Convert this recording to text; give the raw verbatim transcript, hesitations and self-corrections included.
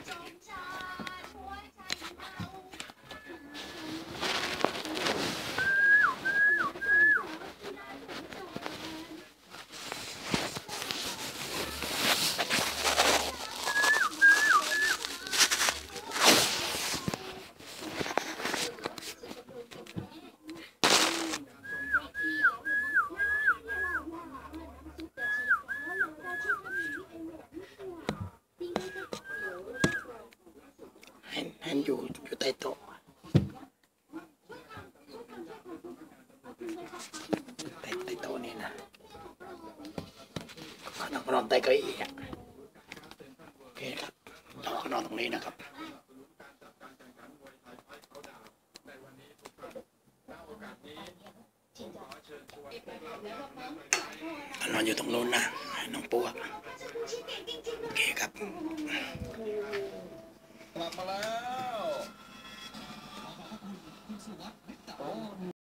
เห็นอยู่อยู่ใต้โต๊ะใต้ใต้โต๊ะนี่นะเขาต้องนอนใต้เก้าอี้อ่ะโอเคครับเราก็นอนตรงนี้นะครับนอนอยู่ตรงนู้นนะน้องปัวโอเคครับกลับมาแล้ว